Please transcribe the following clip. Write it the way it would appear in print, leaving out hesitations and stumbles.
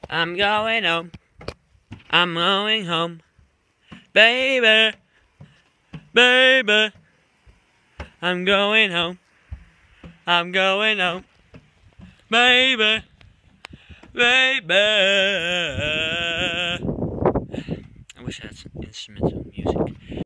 I'm going home. I'm going home. Baby, baby, I'm going home. I'm going home. Baby, baby. I wish I had some instrumental music.